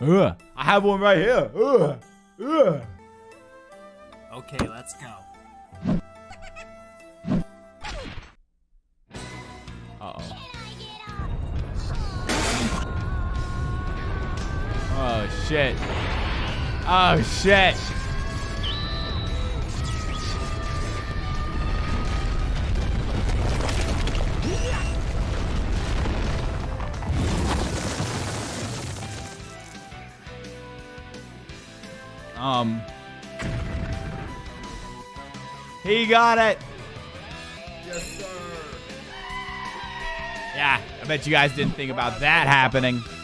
I have one right here. Okay, let's go. Uh-oh. Oh, shit. Oh, shit. He got it. Yes, sir. Yeah, I bet you guys didn't think about that happening.